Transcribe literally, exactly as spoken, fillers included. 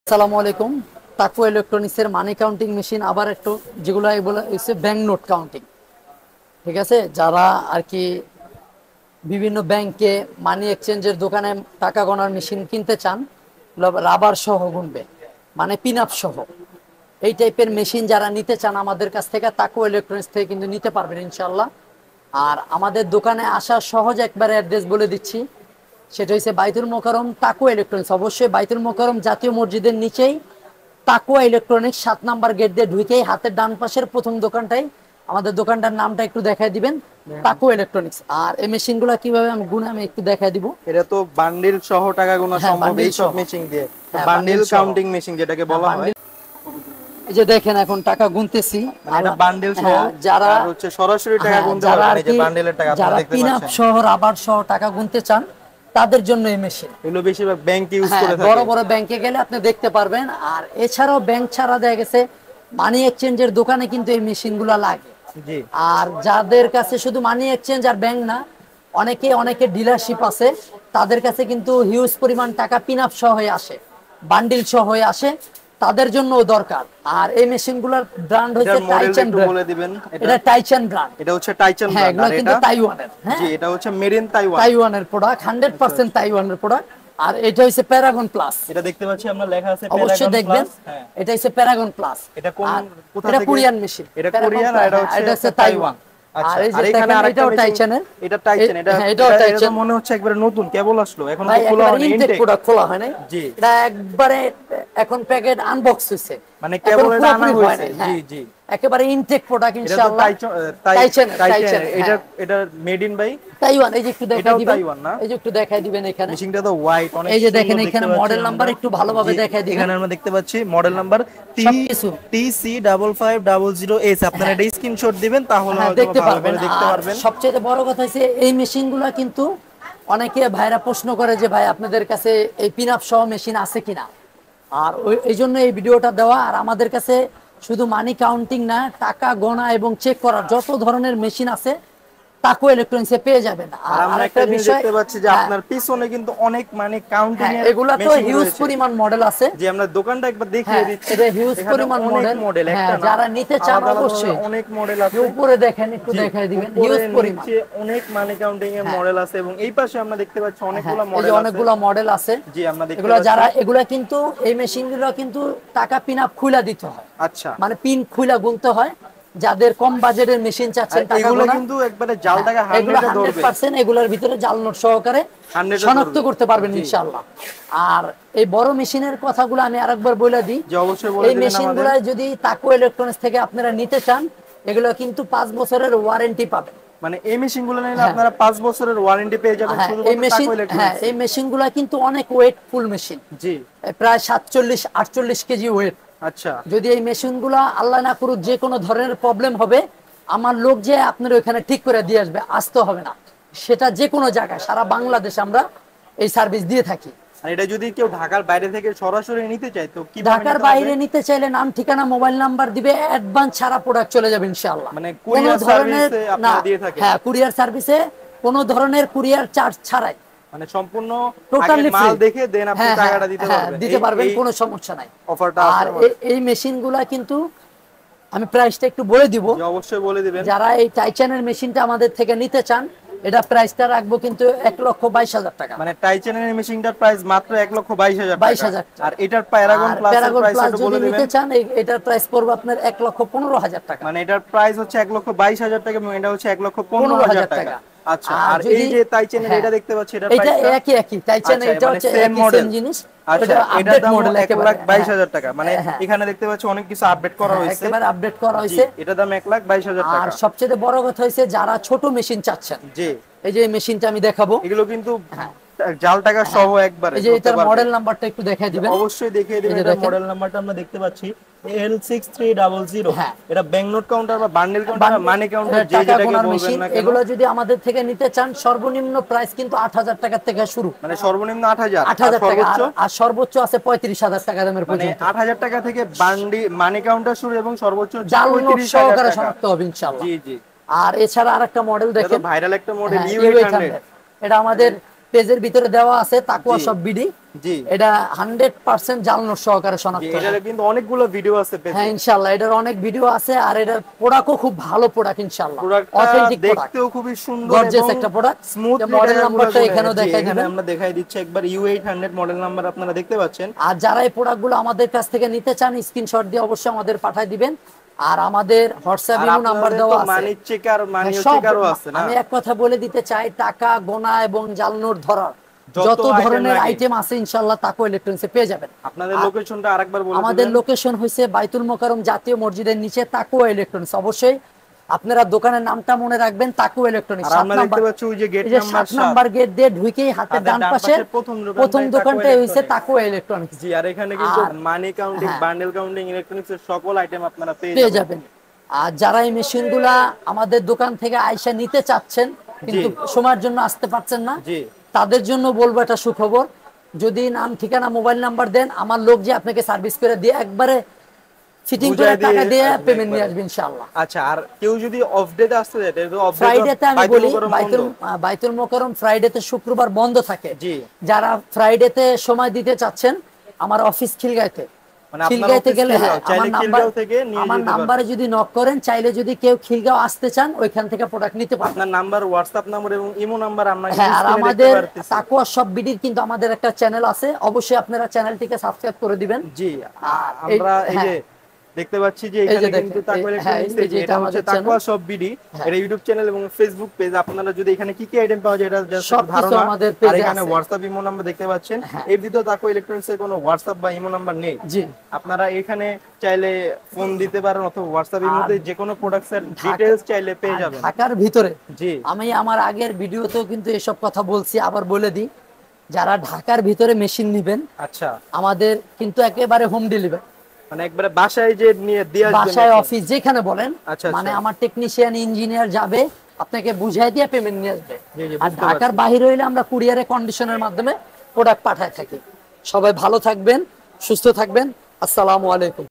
আসসালামু আলাইকুম। তাকওয়া ইলেকট্রনিক্সের মানি কাউন্টিং মেশিন আবার একটু যেগুলো এগুলো হচ্ছে ব্যাংক নোট কাউন্টিং, ঠিক আছে। যারা আর কি বিভিন্ন ব্যাংকে মানি এক্সচেঞ্জের দোকানে টাকা গোনার মেশিন কিনতে চান, রাবার সহ গুনবে মানে পিন আপ সহ, এই টাইপের মেশিন যারা নিতে চান আমাদের কাছ থেকে তাকওয়া ইলেকট্রনিক্স থেকে কিন্তু নিতে পারবেন ইনশাল্লাহ। আর আমাদের দোকানে আসা সহজ একবার অ্যাড্রেস বলে দিচ্ছি, সেটা হচ্ছে বাইতুল মোকাররম তাকওয়া ইলেকট্রনিক্স। অবশ্যই বাইতুল মোকাররম জাতীয় মসজিদের নিচেই তাকওয়া ইলেকট্রনিক্স সাত নাম্বার গেট দিয়ে ঢুকেই হাতের ডান পাশের প্রথম দোকানটাই আমাদের দোকানটার নামটা একটু দেখায় দিবেন, তাকওয়া ইলেকট্রনিক্স। আর এই মেশিনগুলো কিভাবে আমি গুনে আমি একটু দেখায় দিব। এটা তো বান্ডিল সহ টাকা গোনা সম্ভব এই সব মেশিন দিয়ে, বান্ডিল কাউন্টিং মেশিন যেটাকে বলা হয়। এই যে দেখেন এখন টাকা গুনতেছি, মানে এটা বান্ডিল সহ, যারা আর হচ্ছে সরাসরি টাকা গুনতে পারবেন। এই যে বান্ডিলের টাকা আপনারা দেখতে পাচ্ছেন, যারা পিন আপ সহ রাবার সহ টাকা গুনতে চান তাদের জন্য এই মেশিন। এগুলো বেশিরভাগ ব্যাংক ইউজ করে থাকে। বড় বড় ব্যাংকে গেলে আপনি দেখতে পারবেন। আর এছাড়াও ব্যাংক ছাড়া দেখা গেছে মানি এক্সচেঞ্জের দোকানে কিন্তু এই মেশিনগুলো লাগে। জি। আর যাদের কাছে শুধু মানি এক্সচেঞ্জ আর ব্যাংক না, অনেকে অনেকে ডিলারশিপ আছে, তাদের কাছে কিন্তু হিউজ পরিমাণ টাকা পিন আপ সহ হয়ে আসে, বান্ডিল সহ হয়ে আসে, তাদের জন্য দরকার। আর এই মেশিনগুলোর ব্র্যান্ড হচ্ছে টাইচান ব্র্যান্ড। বলে দিবেন এটা টাইচান ব্র্যান্ড। এটা হচ্ছে টাইচান ব্র্যান্ড। এগুলো কিন্তু তাইওয়ানের। হ্যাঁ, জি, এটা হচ্ছে মেড ইন তাইওয়ান, তাইওয়ানের প্রোডাক্ট, একশো পার্সেন্ট তাইওয়ানের প্রোডাক্ট। আর এটা হচ্ছে প্যারাগন প্লাস। এটা দেখতে পাচ্ছি আমরা লেখা আছে প্যারাগন প্লাস, অবশ্যই দেখবেন। এটা হচ্ছে প্যারাগন প্লাস। এটা কোন কোথা থেকে? এটা কোরিয়ান মেশিন। এটা কোরিয়ান আর এটা হচ্ছে তাইওয়ান। আচ্ছা, আর এখানে আরেকটাও টাইচানের। এটা টাইচান। এটা এটাও টাইচান। মনে হচ্ছে একবারে নতুন, কেবল আসলো, এখনো তো খোলা হয়নি, ইনটেক প্রোডাক্ট খোলা হয় নাই। জি, এটা একবারে এখন প্যাকেট আনবক্স হইছে, মানে কেবল এটা আনা হয়েছে। জি জি, একেবারে ইনটেক প্রোডাক্ট ইনশাআল্লাহ। টাইচান, টাইচান। এটা এটা মেড ইন বাই তাইওয়ান। এই যে একটু দেখাই দিবেন, তাইওয়ান না? এই যে একটু দেখাই দিবেন এখানে। মেশিনটা তো হোয়াইট, অনেক সুন্দর। এই যে দেখেন এখানে মডেল নাম্বার একটু ভালোভাবে দেখাই দিবেন। এখানে আমরা দেখতে পাচ্ছি model number T C five five zero zero S. আপনারা এটা স্ক্রিনশট দিবেন, তাহলে দেখতে পারবেন। দেখতে পারবেন। সবচেয়ে বড় কথা হচ্ছে এই মেশিনগুলো কিন্তু অনেকে ভাইরা প্রশ্ন করে যে ভাই আপনাদের কাছে এই পিন আপ সহ মেশিন আছে কিনা। আর এই জন্য এই ভিডিওটা দেওয়া। আর আমাদের কাছে শুধু মানি কাউন্টিং না, টাকা গোনা এবং চেক করার যত ধরনের মেশিন আছে তাকওয়া ইলেকট্রনিক্সে পেয়ে যাবেন। আর আমরা একটা বিষয় দেখতে পাচ্ছি যে আপনার পিছনে কিন্তু অনেক মানে কাউন্টিং এর এগুলা তো হিউজ পরিমাণ মডেল আছে। যে আমরা দোকানটা একবার দেখিয়ে দিচ্ছি, এটা হিউজ পরিমাণ মডেল মডেল একটা না, যারা নিতে চান অবশ্যই অনেক মডেল আছে। উপরে দেখেন, একটু দেখাই দিবেন, হিউজ পরিমাণ অনেক মানে কাউন্টিং এর মডেল আছে। এবং এই পাশে আমরা দেখতে পাচ্ছি অনেকগুলো মডেল আছে, অনেকগুলো মডেল আছে। জি, আমরা দেখতে এগুলো যারা এগুলা কিন্তু এই মেশিনগুলো কিন্তু টাকা পিন আপ খুলা দিতে হয়। আচ্ছা, মানে পিন খুলা গুনতে হয়। যাদের কম বাজেটের মেশিন চাচ্ছেন, এগুলো কিন্তু একবারে জাল টাকা একশো পার্সেন্ট এগুলোর ভিতরে জাল নোট সহকারে শনাক্ত করতে পারবেন ইনশাআল্লাহ। আর এই বড় মেশিনের কথাগুলো আমি আরেকবার বলে দিই, এই মেশিনগুলো যদি তাকওয়া ইলেকট্রনিক্স থেকে আপনারা নিতে চান, এগুলো কিন্তু পাঁচ বছরের ওয়ারেন্টি পাবেন। মানে এই মেশিনগুলো নিলে আপনারা পাঁচ বছরের ওয়ারেন্টি পেয়ে যাবেন শুধুমাত্র তাকওয়া ইলেকট্রনিক্স। হ্যাঁ, এই মেশিনগুলো কিন্তু অনেক ওয়েটফুল মেশিন। জি, প্রায় সাতচল্লিশ আটচল্লিশ কেজি ওয়েট। আচ্ছা, যদি এই মেশিনগুলো আল্লাহ না করুক যে কোনো ধরনের প্রবলেম হবে, আমার লোক যে আপনার ওখানে ঠিক করে দিয়ে আসবে, আসতে হবে না। সেটা যে কোনো জায়গায় সারা বাংলাদেশে আমরা এই সার্ভিস দিয়ে থাকি। আর এটা যদি কেউ ঢাকার বাইরে থেকে সরাসরি নিতে চায় তো কি? ঢাকার বাইরে নিতে চাইলে নাম ঠিকানা মোবাইল নাম্বার দিবে, অ্যাডভান্স ছাড়া প্রোডাক্ট চলে যাবে ইনশাআল্লাহ। মানে কুরিয়ার সার্ভিসে আপনারা দিয়ে থাকেন? হ্যাঁ, কুরিয়ার সার্ভিসে কোনো ধরনের কুরিয়ার চার্জ ছাড়াই, মানে সম্পূর্ণ টোটালি মাল দেখে দেন আপনি টাকাটা দিতে পারবেন, দিতে পারবেন, কোনো সমস্যা নাই। অফারটা আর এই মেশিনগুলা কিন্তু আমি প্রাইসটা একটু বলে দিব। অবশ্যই বলে দিবেন। যারা এই টাইচানের মেশিনটা আমাদের থেকে নিতে চান, এটা প্রাইসটা রাখবো কিন্তু এক লক্ষ বাইশ হাজার টাকা। মানে টাইচানের মেশিনটার প্রাইস মাত্র এক লক্ষ বাইশ হাজার বাইশ হাজার। আর এটার প্যারাগন প্লাস এর প্রাইস একটু বলে দিবেন। নিতে চান এটার প্রাইস পড়বে আপনার এক লক্ষ পনেরো হাজার টাকা। মানে এটার প্রাইস হচ্ছে এক লক্ষ বাইশ হাজার টাকা এবং এটা হচ্ছে এক লক্ষ পনেরো হাজার টাকা। আচ্ছা, আর এই যে টাইচানের এটা দেখতে পাচ্ছি, এটা এটা একই একই টাইচান, এটা হচ্ছে সেম মডেল জিনিস। আচ্ছা, এটার দাম এক লাখ বাইশ হাজার টাকা। মানে এখানে দেখতে পাচ্ছি অনেক কিছু আপডেট করা হয়েছে, একেবারে আপডেট করা হয়েছে। এটার দাম এক লাখ বাইশ হাজার টাকা। আর সবচেয়ে বড় কথা হইছে যারা ছোট মেশিন চাচ্ছেন, জি, এই যে মেশিনটা আমি দেখাবো, এগুলো কিন্তু জাল টাকা সহ একবারে। এই যে এটার মডেল নাম্বারটা একটু দেখাই দিবেন। অবশ্যই দেখিয়ে দিবেন। এটার মডেল নাম্বারটা আমরা দেখতে পাচ্ছি L six three zero zero. এটা ব্যাংক নোট কাউন্টার বা বান্ডেল কাউন্টার বা মানি কাউন্টার, যে যেটাকে বলবেন না কেন। এগুলো যদি আমাদের থেকে নিতে চান সর্বনিম্ন প্রাইস কিন্তু আট হাজার টাকা থেকে শুরু। মানে সর্বনিম্ন আট হাজার, আট হাজার টাকা, আর সর্বোচ্চ আছে পঁয়ত্রিশ হাজার টাকা দামের পর্যন্ত। মানে আট হাজার টাকা থেকে বান্ডি মানি কাউন্টার শুরু এবং সর্বোচ্চ জাল নোট সহকারে শনাক্ত হবে ইনশাআল্লাহ। জি জি। আর এছাড়া আরেকটা মডেল দেখেন, ভাইরাল একটা মডেল ইউ এইট হান্ড্রেড। এটা আমাদের পেজের ভিতরে দেওয়া আছে তাকওয়া জি। সব বিডি। জি এটা হান্ড্রেড পার্সেন্ট জাল নোট সহকারে শনাক্ত হয়। এটার কিন্তু অনেকগুলো ভিডিও আছে পেজে। হ্যাঁ ইনশাআল্লাহ এটার অনেক ভিডিও আছে, আর এটার প্রোডাক্টও খুব ভালো প্রোডাক্ট ইনশাআল্লাহ, প্রোডাক্টটা অথেন্টিক প্রোডাক্ট, দেখতেও খুবই সুন্দর গর্জিয়াস এবং একটা প্রোডাক্ট। স্মুথলি মডেল টায়ারগুলো নাম্বারটা গুলো এখানেও জি, দেখাই এখানে দিবেন। আমরা দেখাই দিচ্ছি একবার U eight hundred model number আপনারা দেখতে পাচ্ছেন। আর যারা এই প্রোডাক্টগুলো আমাদের কাছ থেকে নিতে চান স্ক্রিনশট দিয়ে অবশ্যই আমাদের পাঠিয়ে দিবেন। আর আমাদের হোয়াটসঅ্যাপ ইমো নাম্বার দেওয়া আছে। মানি চেকার মানি হ্যাঁ, সব চেকারও আছে না? আমি এক কথা বলে দিতে চাই, টাকা গোনা এবং জাল নোট ধরার যত যত item ধরনের লাগে। আইটেম আছে ইনশাআল্লাহ তাকওয়া ইলেকট্রনিক্সে পেয়ে যাবেন। আপনাদের আর লোকেশনটা আরেকবার বলে আমাদের দিবেন। লোকেশন হইছে বাইতুল মোকাররম জাতীয় মসজিদের নিচে তাকওয়া ইলেকট্রনিক্স। অবশ্যই আপনারা দোকানের নামটা মনে রাখবেন, তাকওয়া ইলেকট্রনিক্স। আর সাত আমরা দেখতে নাম্বার পাচ্ছি ওই যে গেট এই যে নাম্বার সাত নাম্বার গেট দিয়ে ঢুকেই হাতের হাতের ডান ডান পাশে পাশে প্রথম দোকানটাই প্রথম তাকওয়া দোকানটাই হইছে ইলেকট্রনিক্স। তাকওয়া ইলেকট্রনিক্স। জি আর এখানে কিন্তু আর মানি কাউন্টিং হ্যাঁ, বান্ডেল কাউন্টিং ইলেকট্রনিক্স এর সকল আইটেম আপনারা পেয়ে পেয়ে যাবেন। যাবেন। আর যারা এই মেশিনগুলা আমাদের দোকান থেকে আইসা নিতে চাচ্ছেন কিন্তু সময়ের জন্য আসতে পারছেন না, জি তাদের জন্য বলবো এটা সুখবর। যদি নাম ঠিকানা মোবাইল নাম্বার দেন, আমার লোক যে আপনাকে সার্ভিস করে দিয়ে একবারে ফিটিং করে বুঝাই দিয়ে টাকা দিয়ে আসবে পেমেন্ট নিয়ে একবারে। আসবে ইনশাআল্লাহ। আচ্ছা আর কেউ যদি অফ ডেতে আসতে যায় তাহলে তো অফ ডে ফ্রাইডেতে আমি বলি বাইতুল বাইতুল মোকাররম ফ্রাইডেতে শুক্রবার বন্ধ থাকে। জি যারা ফ্রাইডেতে সময় দিতে চাচ্ছেন, আমার অফিস খিলগাঁইতে, মানে আপনার খিলগাঁইতে অফিস গেলে খিলগাঁও, হ্যাঁ চাইলে আমার নাম্বার খিলগাঁও থেকে নিয়ে আমার যেতে নাম্বারে পারবেন। যদি নক করেন, চাইলে যদি কেউ খিলগাঁও আসতে চান ওইখান থেকে প্রোডাক্ট নিতে পারবেন। আপনার নাম্বার হোয়াটসঅ্যাপ নাম্বার এবং ইমো নাম্বার আমরা হ্যাঁ, আর স্ক্রিনে দেখতে আমাদের পারতেছি। তাকওয়া সব বিডির কিন্তু আমাদের একটা চ্যানেল আছে, অবশ্যই আপনারা চ্যানেলটিকে সাবস্ক্রাইব করে দিবেন। জি আর এই- আমরা এই যে হ্যাঁ, দেখতে পাচ্ছি যে এই যে এখানে দেখেন, কিন্তু তাকওয়া এই- হ্যাঁ, ইলেকট্রনিক্স এই যে এটা এটা হচ্ছে আমাদের তাকওয়া channel। সব বিডি হ্যাঁ। এর ইউটিউব চ্যানেল এবং ফেসবুক পেজ। আপনারা যদি এখানে কি কি আইটেম পাওয়া যায় এটা জাস্ট সবকিছু ধারণা। আমাদের আর পেজে এখানে আছে। হোয়াটসঅ্যাপ ইমো নাম্বার দেখতে পাচ্ছেন। হ্যাঁ। এই ভিডিও তাকওয়া ইলেকট্রনিক্স এর কোনো হোয়াটসঅ্যাপ বা ইমো নাম্বার নেই। জি আপনারা এখানে চাইলে ফোন দিতে পারেন অথবা হোয়াটসঅ্যাপ ইমোতে যে কোনো প্রোডাক্টসের ডিটেইলস চাইলে পেয়ে আর যাবেন। ঢাকার ভিতরে জি আমি আমার আগের ভিডিওতেও কিন্তু এসব কথা বলছি, আবার বলে দিই, যারা ঢাকার ভিতরে মেশিন নেবেন আচ্ছা আমাদের কিন্তু একেবারে হোম ডেলিভারি, মানে একবারে বাসায় যে নিয়ে দিয়ে আসবেন বাসায় এখন? অফিস যেখানে বলেন, আচ্ছা, মানে আচ্ছা। আমার টেকনিশিয়ান ইঞ্জিনিয়ার যাবে আপনাকে বুঝাই দিয়ে পেমেন্ট নিয়ে আসবে। জি, জি, আর বুঝতে ঢাকার পারছি। বাইরে হইলে আমরা কুরিয়ারে কন্ডিশনের মাধ্যমে প্রোডাক্ট পাঠায় থাকি। সবাই ভালো থাকবেন, সুস্থ থাকবেন। আসসালামু আলাইকুম।